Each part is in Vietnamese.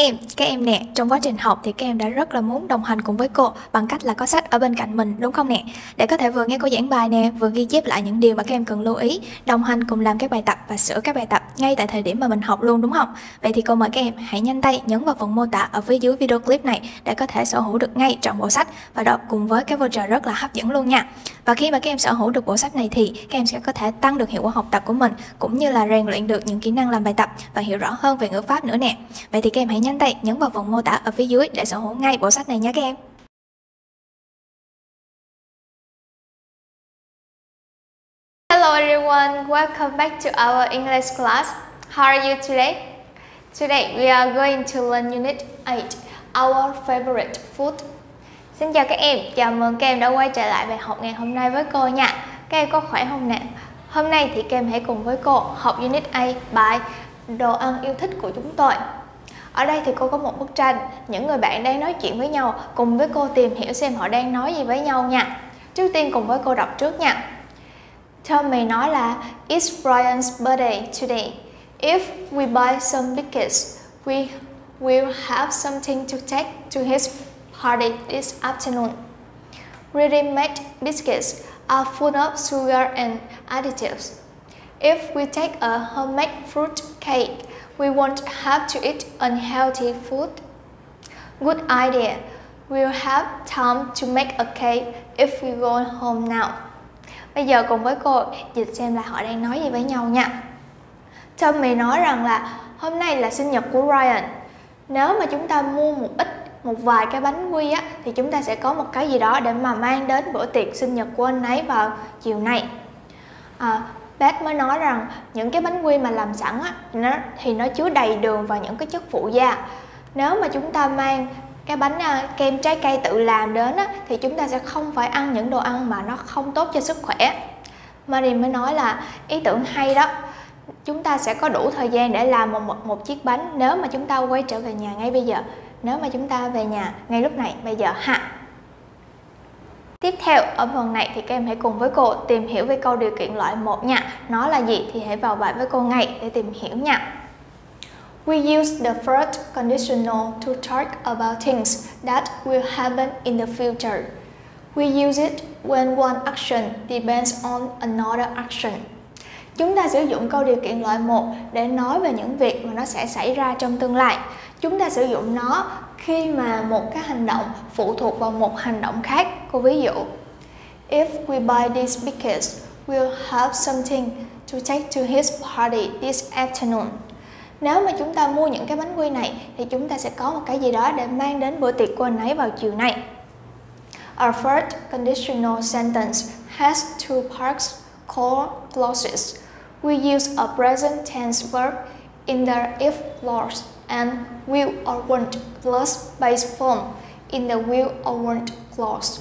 các em nè, trong quá trình học thì các em đã rất là muốn đồng hành cùng với cô bằng cách là có sách ở bên cạnh mình, đúng không nè? Để có thể vừa nghe cô giảng bài nè, vừa ghi chép lại những điều mà các em cần lưu ý, đồng hành cùng làm các bài tập và sửa các bài tập ngay tại thời điểm mà mình học luôn, đúng không? Vậy thì cô mời các em hãy nhanh tay nhấn vào phần mô tả ở phía dưới video clip này để có thể sở hữu được ngay trọn bộ sách và đọc cùng với cái voucher rất là hấp dẫn luôn nha. Và khi mà các em sở hữu được bộ sách này thì các em sẽ có thể tăng được hiệu quả học tập của mình, cũng như là rèn luyện được những kỹ năng làm bài tập và hiểu rõ hơn về ngữ pháp nữa nè. Vậy thì các em hãy nhanh tay nhấn vào phần mô tả ở phía dưới để sở hữu ngay bộ sách này nha các em. Hello everyone, welcome back to our English class. How are you today? Today we are going to learn Unit 8, our favorite food. Xin chào các em, chào mừng các em đã quay trở lại bài học ngày hôm nay với cô nha. Các em có khỏe không nè? Hôm nay thì các em hãy cùng với cô học Unit 8 bài đồ ăn yêu thích của chúng tôi. Ở đây thì cô có một bức tranh, những người bạn đang nói chuyện với nhau, cùng với cô tìm hiểu xem họ đang nói gì với nhau nha. Trước tiên cùng với cô đọc trước nha. Tommy nói là It's Brian's birthday today. If we buy some biscuits, we will have something to take to his party this afternoon. Ready-made biscuits are full of sugar and additives. If we take a homemade fruit cake, we won't have to eat unhealthy food. Good idea. We'll have time to make a cake if we go home now. Bây giờ cùng với cô dịch xem là họ đang nói gì với nhau nha. Tommy nói rằng là hôm nay là sinh nhật của Ryan. Nếu mà chúng ta mua một vài cái bánh quy á, thì chúng ta sẽ có một cái gì đó để mà mang đến bữa tiệc sinh nhật của anh ấy vào chiều nay. Beth mới nói rằng những cái bánh quy mà làm sẵn á, thì nó chứa đầy đường và những cái chất phụ gia. Nếu mà chúng ta mang cái bánh kem trái cây tự làm đến á, thì chúng ta sẽ không phải ăn những đồ ăn mà nó không tốt cho sức khỏe. Mary mới nói là ý tưởng hay đó. Chúng ta sẽ có đủ thời gian để làm một chiếc bánh nếu mà chúng ta quay trở về nhà ngay bây giờ. Nếu mà chúng ta về nhà ngay lúc này bây giờ ha. Tiếp theo ở phần này thì các em hãy cùng với cô tìm hiểu về câu điều kiện loại 1 nha. Nó là gì thì hãy vào bài với cô ngay để tìm hiểu nha. We use the first conditional to talk about things that will happen in the future. We use it when one action depends on another action. Chúng ta sử dụng câu điều kiện loại 1 để nói về những việc mà nó sẽ xảy ra trong tương lai. Chúng ta sử dụng nó khi mà một cái hành động phụ thuộc vào một hành động khác. Cô ví dụ, If we buy these biscuits, we'll have something to take to his party this afternoon. Nếu mà chúng ta mua những cái bánh quy này thì chúng ta sẽ có một cái gì đó để mang đến bữa tiệc của anh ấy vào chiều nay. Our third conditional sentence has two parts called clauses. We use a present tense verb in the if clause and will or won't plus base form in the will or won't clause.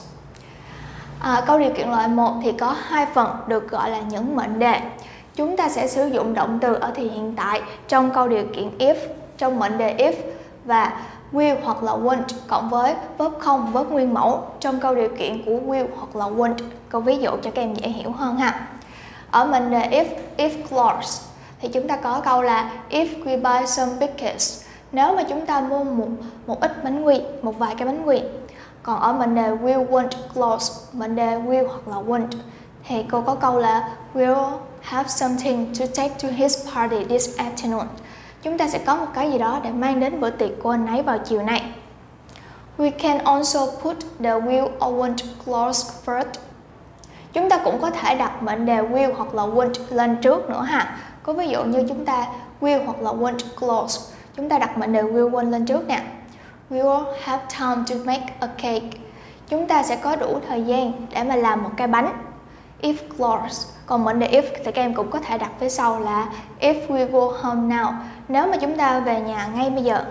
Câu điều kiện loại 1 thì có hai phần được gọi là những mệnh đề. Chúng ta sẽ sử dụng động từ ở thì hiện tại trong câu điều kiện if, trong mệnh đề if, và will hoặc là won't cộng với verb không, verb nguyên mẫu trong câu điều kiện của will hoặc là won't. Câu ví dụ cho các em dễ hiểu hơn ha. Ở mệnh đề if clause thì chúng ta có câu là if we buy some biscuits. Nếu mà chúng ta mua một ít bánh quy, một vài cái bánh quy. Còn ở mệnh đề will won't clause, mệnh đề will hoặc là won't, thì cô có câu là we'll have something to take to his party this afternoon. Chúng ta sẽ có một cái gì đó để mang đến bữa tiệc của anh ấy vào chiều nay. We can also put the will or won't clause first. Chúng ta cũng có thể đặt mệnh đề will hoặc là won't lên trước nữa ha. Có ví dụ như chúng ta will hoặc là won't clause, chúng ta đặt mệnh đề will won't lên trước nè. We will have time to make a cake. Chúng ta sẽ có đủ thời gian để mà làm một cái bánh. If clause. Còn mệnh đề if thì các em cũng có thể đặt phía sau là if we go home now. Nếu mà chúng ta về nhà ngay bây giờ.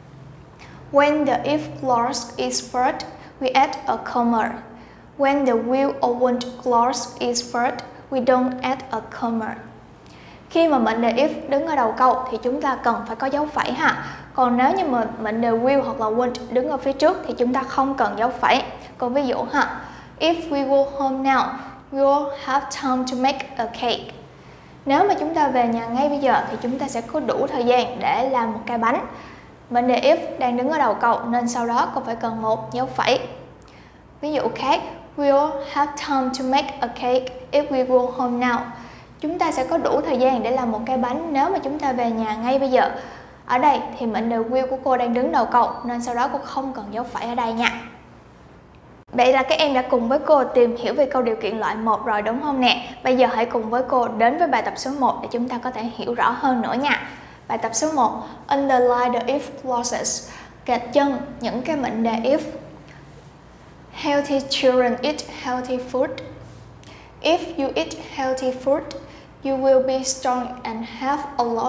When the if clause is first, we add a comma. When the will or won't clause is first, we don't add a comma. Khi mà mệnh đề if đứng ở đầu câu thì chúng ta cần phải có dấu phẩy ha. Còn nếu như mà mệnh đề will hoặc là won't đứng ở phía trước thì chúng ta không cần dấu phẩy. Còn ví dụ ha, if we go home now, we will have time to make a cake. Nếu mà chúng ta về nhà ngay bây giờ thì chúng ta sẽ có đủ thời gian để làm một cái bánh. Mệnh đề if đang đứng ở đầu câu nên sau đó cô phải cần một dấu phẩy. Ví dụ khác, we'll have time to make a cake if we go home now. Chúng ta sẽ có đủ thời gian để làm một cái bánh nếu mà chúng ta về nhà ngay bây giờ. Ở đây thì mệnh đề will của cô đang đứng đầu câu nên sau đó cô không cần dấu phẩy ở đây nha. Vậy là các em đã cùng với cô tìm hiểu về câu điều kiện loại 1 rồi đúng không nè? Bây giờ hãy cùng với cô đến với bài tập số 1 để chúng ta có thể hiểu rõ hơn nữa nha. Bài tập số 1, underline the if clauses, gạch chân những cái mệnh đề if. Healthy children eat healthy food. If you eat healthy food, you will be strong and have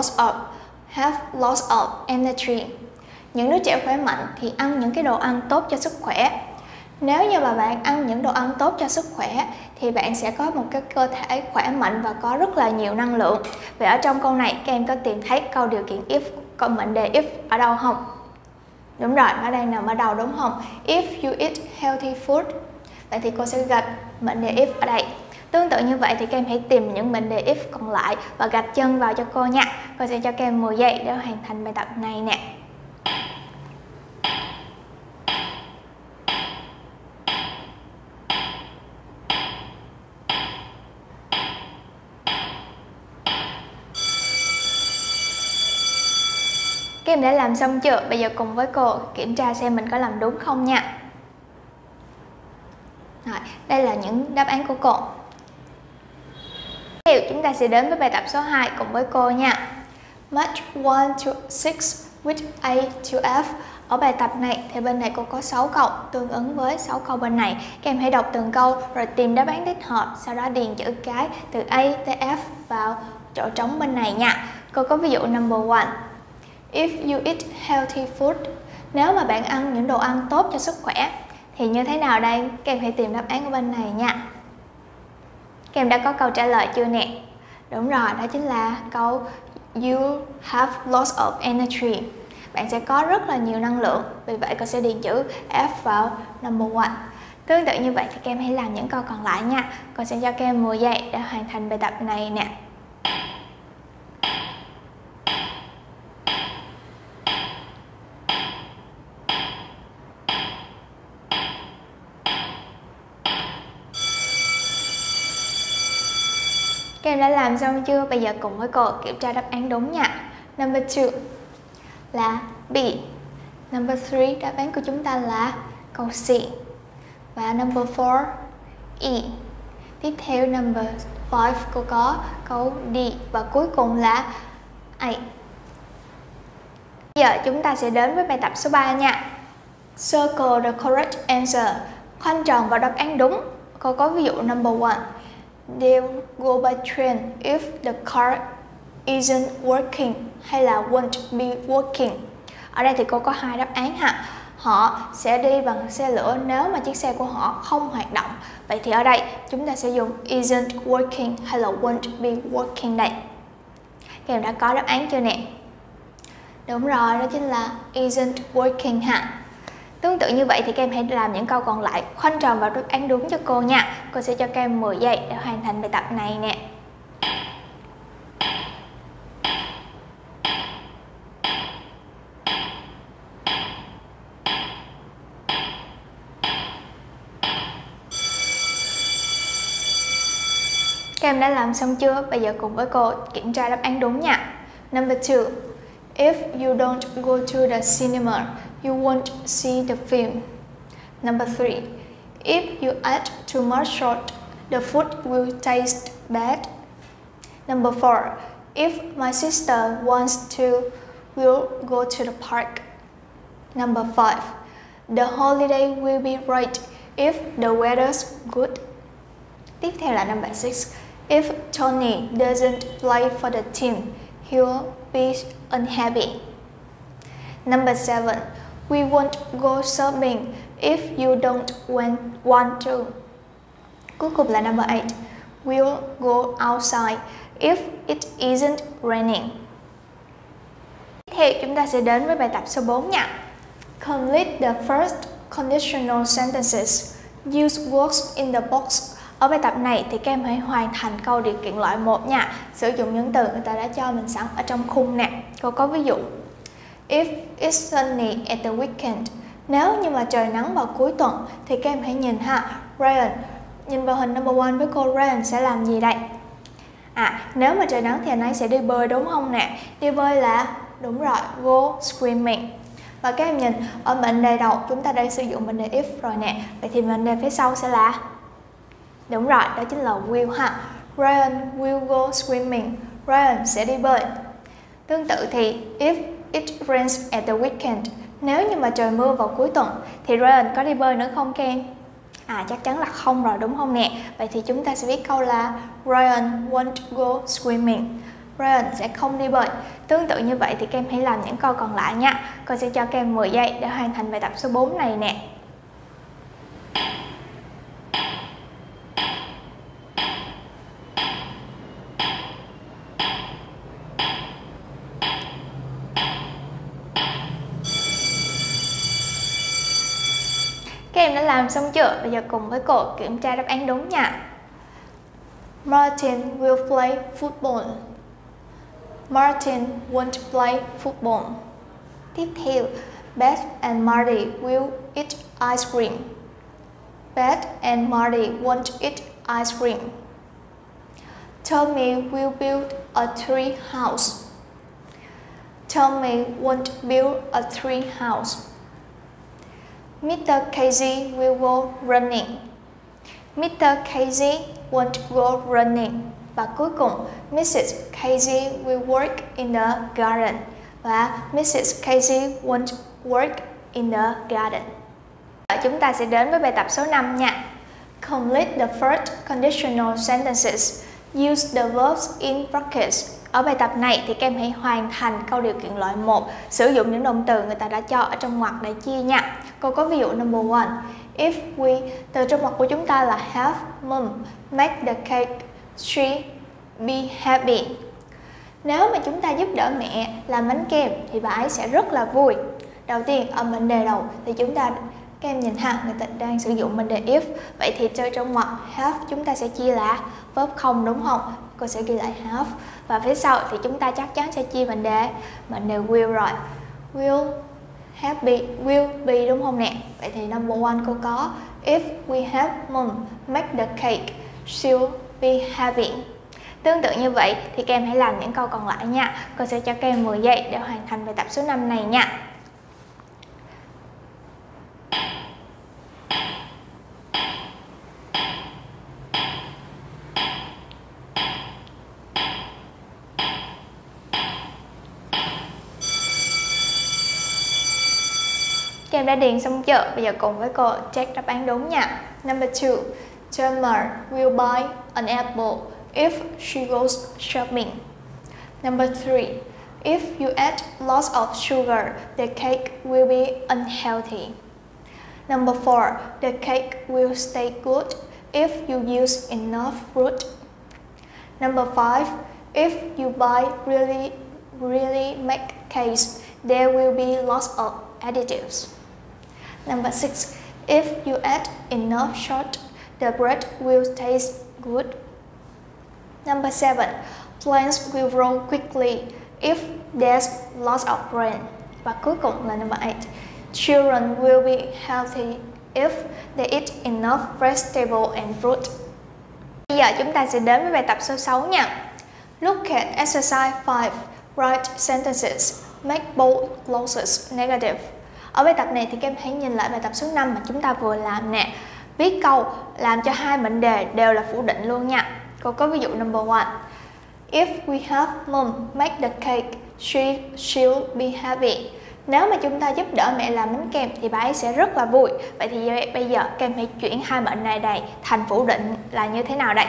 lots of energy. Những đứa trẻ khỏe mạnh thì ăn những cái đồ ăn tốt cho sức khỏe. Nếu như mà bạn ăn những đồ ăn tốt cho sức khỏe thì bạn sẽ có một cái cơ thể khỏe mạnh và có rất là nhiều năng lượng. Vậy ở trong câu này các em có tìm thấy câu điều kiện if, câu mệnh đề if ở đâu không? Đúng rồi, nó đang nằm ở đầu đúng không? If you eat healthy food. Vậy thì cô sẽ gạch mệnh đề if ở đây. Tương tự như vậy thì các em hãy tìm những mệnh đề if còn lại và gạch chân vào cho cô nha. Cô sẽ cho các em 10 giây để hoàn thành bài tập này nè. Các em đã làm xong chưa? Bây giờ cùng với cô kiểm tra xem mình có làm đúng không nha. Rồi, đây là những đáp án của cô. Tiếp theo chúng ta sẽ đến với bài tập số 2 cùng với cô nha. Match 1 to 6 with A to F. Ở bài tập này thì bên này cô có 6 câu tương ứng với 6 câu bên này. Các em hãy đọc từng câu rồi tìm đáp án thích hợp, sau đó điền chữ cái từ A tới F vào chỗ trống bên này nha. Cô có ví dụ number 1. If you eat healthy food, nếu mà bạn ăn những đồ ăn tốt cho sức khỏe thì như thế nào đây? Các em hãy tìm đáp án ở bên này nha. Các em đã có câu trả lời chưa nè? Đúng rồi, đó chính là câu you have lots of energy. Bạn sẽ có rất là nhiều năng lượng, vì vậy cô sẽ điền chữ F vào number 1. Tương tự như vậy thì các em hãy làm những câu còn lại nha. Cô sẽ cho các em 10 giây để hoàn thành bài tập này nè. Các em đã làm xong chưa? Bây giờ cùng với cô kiểm tra đáp án đúng nha. Number 2 là B. Number 3 đáp án của chúng ta là câu C. Và number 4 E. Tiếp theo number 5 cô có câu D. Và cuối cùng là A. Bây giờ chúng ta sẽ đến với bài tập số 3 nha. Circle the correct answer. Khoanh tròn vào đáp án đúng. Cô có ví dụ number 1. They'll go by train if the car isn't working, hay là won't be working. Ở đây thì cô có hai đáp án ha. Họ sẽ đi bằng xe lửa nếu mà chiếc xe của họ không hoạt động. Vậy thì ở đây chúng ta sẽ dùng isn't working hay là won't be working đây. Các em đã có đáp án chưa nè? Đúng rồi, đó chính là isn't working ha. Tương tự như vậy thì các em hãy làm những câu còn lại, khoanh tròn vào đáp án đúng cho cô nha. Cô sẽ cho các em 10 giây để hoàn thành bài tập này nè. Các em đã làm xong chưa? Bây giờ cùng với cô kiểm tra đáp án đúng nha. Number 2. If you don't go to the cinema, you won't see the film. Number 3. If you add too much salt, the food will taste bad. Number 4. If my sister wants to, we'll go to the park. Number 5. The holiday will be great if the weather's good. Tiếp theo là number 6. If Tony doesn't play for the team, he'll be unhappy. Number 7. We won't go shopping if you don't want to. Cuối cùng là number 8. We'll go outside if it isn't raining. Tiếp theo chúng ta sẽ đến với bài tập số 4 nha. Complete the first conditional sentences. Use words in the box. Ở bài tập này thì các em hãy hoàn thành câu điều kiện loại 1 nha. Sử dụng những từ người ta đã cho mình sẵn ở trong khung nè. Cô có ví dụ. If it's sunny at the weekend. Nếu như mà trời nắng vào cuối tuần thì các em hãy nhìn ha. Ryan, nhìn vào hình number 1 với cô, Ryan sẽ làm gì đây? Nếu mà trời nắng thì anh ấy sẽ đi bơi đúng không nè? Đi bơi là đúng rồi, go swimming. Và các em nhìn ở mệnh đề đầu chúng ta đang sử dụng mệnh đề if rồi nè. Vậy thì mệnh đề phía sau sẽ là đúng rồi, đó chính là will ha. Ryan will go swimming. Ryan sẽ đi bơi. Tương tự thì if it rains at the weekend. Nếu như mà trời mưa vào cuối tuần thì Ryan có đi bơi nữa không các em? Chắc chắn là không rồi đúng không nè? Vậy thì chúng ta sẽ viết câu là Ryan won't go swimming. Ryan sẽ không đi bơi. Tương tự như vậy thì các em hãy làm những câu còn lại nha. Cô sẽ cho các em 10 giây để hoàn thành bài tập số 4 này nè. Các em đã làm xong chưa? Bây giờ cùng với cô kiểm tra đáp án đúng nha. Martin will play football. Martin won't play football. Tiếp theo, Beth and Marty will eat ice cream. Beth and Marty won't eat ice cream. Tommy will build a tree house. Tommy won't build a tree house. Mr. Casey will go running. Mr. Casey won't go running. Và cuối cùng, Mrs. Casey will work in the garden. Và Mrs. Casey won't work in the garden. Chúng ta sẽ đến với bài tập số 5 nha. Complete the first conditional sentences. Use the verbs in brackets. Ở bài tập này thì các em hãy hoàn thành câu điều kiện loại 1, sử dụng những động từ người ta đã cho ở trong ngoặc để chia nha. Cô có ví dụ number 1. If we, từ trong ngoặc của chúng ta là have mom make the cake, she be happy. Nếu mà chúng ta giúp đỡ mẹ làm bánh kem thì bà ấy sẽ rất là vui. Đầu tiên ở mệnh đề đầu thì các em nhìn ha, người ta đang sử dụng mệnh đề if. Vậy thì trong ngoặc have chúng ta sẽ chia là verb không đúng không? Cô sẽ ghi lại have. Và phía sau thì chúng ta chắc chắn sẽ chia mệnh đề will rồi. Will happy, will be đúng không nè? Vậy thì number 1 cô có if we have mom make the cake, she'll be happy. Tương tự như vậy thì các em hãy làm những câu còn lại nha. Cô sẽ cho các em 10 giây để hoàn thành bài tập số 5 này nha. Các em đã điền xong chưa? Bây giờ cùng với cô check đáp án đúng nha. Number 2. Summer will buy an apple if she goes shopping. Number 3. If you add lots of sugar, the cake will be unhealthy. Number 4. The cake will stay good if you use enough fruit. Number 5. If you buy really make cakes, there will be lots of additives. Number 6. If you add enough salt, the bread will taste good. Number 7. Plants will grow quickly if there's lots of rain. Và cuối cùng là number 8. Children will be healthy if they eat enough vegetable and fruit. Bây giờ chúng ta sẽ đến với bài tập số 6 nha. Look at exercise 5. Write sentences. Make bold clauses negative. Ở bài tập này thì các em hãy nhìn lại bài tập số 5 mà chúng ta vừa làm nè. Viết câu làm cho hai mệnh đề đều là phủ định luôn nha. Cô có ví dụ number 1. If we have mom make the cake, she'll be happy. Nếu mà chúng ta giúp đỡ mẹ làm bánh kem thì bà ấy sẽ rất là vui. Vậy thì bây giờ các em hãy chuyển hai mệnh đề này thành phủ định là như thế nào đây?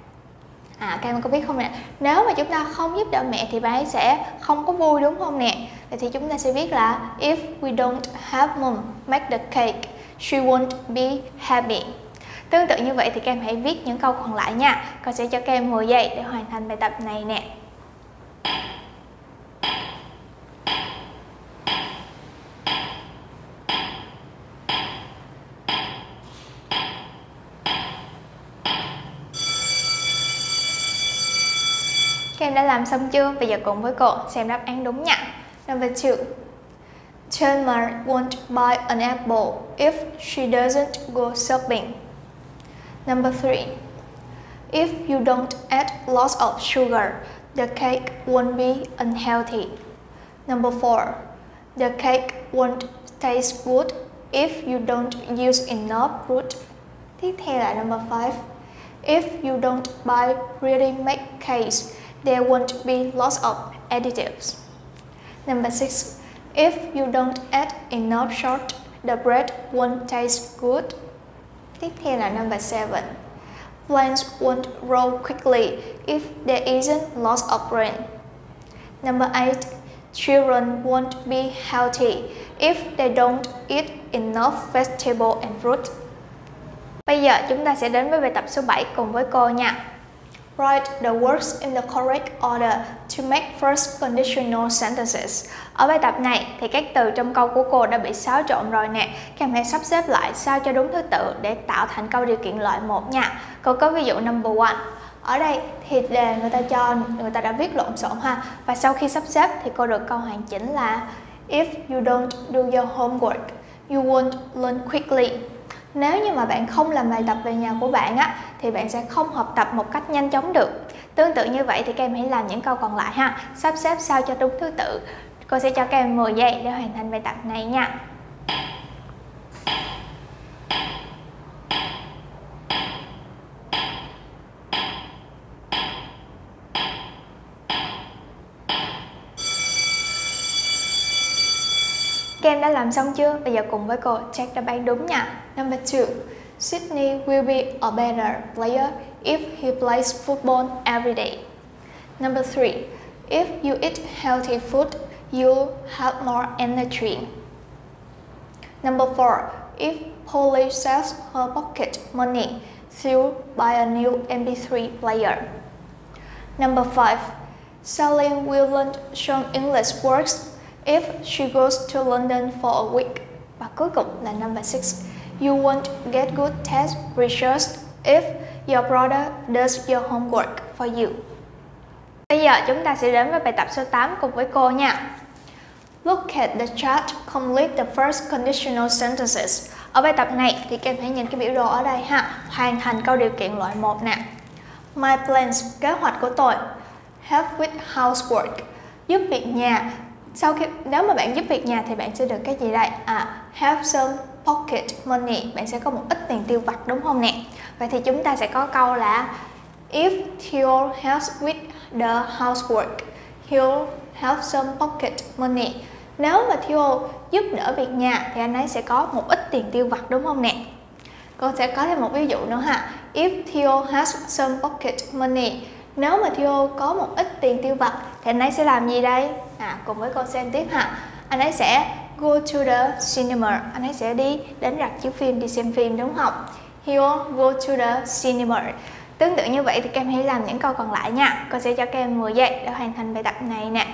Các em có biết không nè? Nếu mà chúng ta không giúp đỡ mẹ thì bà ấy sẽ không có vui đúng không nè? Vậy thì chúng ta sẽ viết là if we don't have mom make the cake, she won't be happy. Tương tự như vậy thì các em hãy viết những câu còn lại nha. Cô sẽ cho các em 10 giây để hoàn thành bài tập này nè. Các em đã làm xong chưa? Bây giờ cùng với cô xem đáp án đúng nha. Number 2. Chandler won't buy an apple if she doesn't go shopping. Number 3. If you don't add lots of sugar, the cake won't be unhealthy. Number 4. The cake won't taste good if you don't use enough fruit. Tiếp theo là number 5. If you don't buy ready-made cakes, there won't be lots of additives. Number 6. If you don't add enough salt, the bread won't taste good. Tiếp theo là number 7. Plants won't grow quickly if there isn't lots of rain. Number 8. Children won't be healthy if they don't eat enough vegetable and fruit. Bây giờ chúng ta sẽ đến với bài tập số 7 cùng với cô nha. Write the words in the correct order to make first conditional sentences. Ở bài tập này thì các từ trong câu của cô đã bị xáo trộn rồi nè. Các em hãy sắp xếp lại sao cho đúng thứ tự để tạo thành câu điều kiện loại 1 nha. Cô có ví dụ number 1. Ở đây thì đề người ta đã viết lộn xộn ha. Và sau khi sắp xếp thì cô được câu hoàn chỉnh là If you don't do your homework, you won't learn quickly. Nếu như mà bạn không làm bài tập về nhà của bạn á, thì bạn sẽ không học tập một cách nhanh chóng được. Tương tự như vậy thì các em hãy làm những câu còn lại ha. Sắp xếp sao cho đúng thứ tự. Cô sẽ cho các em 10 giây để hoàn thành bài tập này nha. Các em đã làm xong chưa? Bây giờ cùng với cô check đáp án đúng nha. Number 2. Sydney will be a better player if he plays football every day. Number 3. If you eat healthy food, you'll have more energy. Number 4. If Polly sells her pocket money, she'll buy a new MP3 player. Number 5. Sally will learn some English words if she goes to London for a week. Và cuối cùng là number 6. You won't get good test results if your brother does your homework for you. Bây giờ chúng ta sẽ đến với bài tập số 8 cùng với cô nha. Look at the chart, complete the first conditional sentences. Ở bài tập này thì các em hãy nhìn cái biểu đồ ở đây ha. Hoàn thành câu điều kiện loại 1 nè. My plans, kế hoạch của tôi. Help with housework, giúp việc nhà. Nếu mà bạn giúp việc nhà thì bạn sẽ được cái gì đây? Have some pocket money, bạn sẽ có một ít tiền tiêu vặt đúng không nè? Vậy thì chúng ta sẽ có câu là If Theo helps with the housework, he'll have some pocket money. Nếu mà Theo giúp đỡ việc nhà thì anh ấy sẽ có một ít tiền tiêu vặt đúng không nè? Cô sẽ có thêm một ví dụ nữa ha. If Theo has some pocket money, nếu mà Theo có một ít tiền tiêu vặt thì anh ấy sẽ làm gì đây? Cùng với cô xem tiếp ha. Anh ấy sẽ go to the cinema, anh ấy sẽ đi đến rạp chiếu phim, đi xem phim đúng không? He'll go to the cinema. Tương tự như vậy thì các em hãy làm những câu còn lại nha. Cô sẽ cho các em 10 giây để hoàn thành bài tập này nè.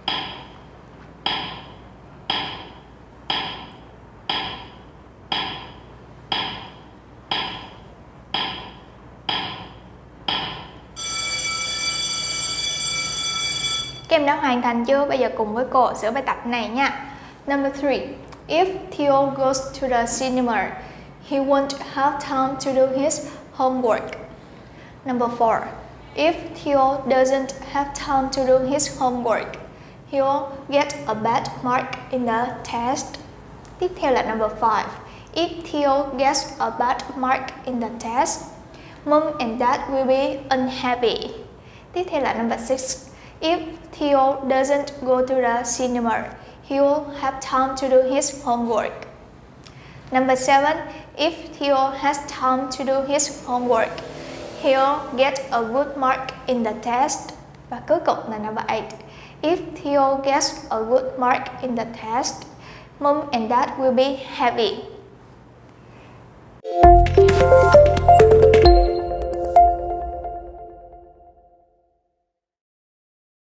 Các em đã hoàn thành chưa? Bây giờ cùng với cô sửa bài tập này nha. Number 3. If Theo goes to the cinema, he won't have time to do his homework. Number 4. If Theo doesn't have time to do his homework, he'll get a bad mark in the test. Tiếp theo là number 5. If Theo gets a bad mark in the test, Mom and Dad will be unhappy. Tiếp theo là number 6. If Theo doesn't go to the cinema, he'll have time to do his homework. Number 7. If Theo has time to do his homework, he'll get a good mark in the test. Và cuối cùng là number 8. If Theo gets a good mark in the test, Mom and Dad will be happy.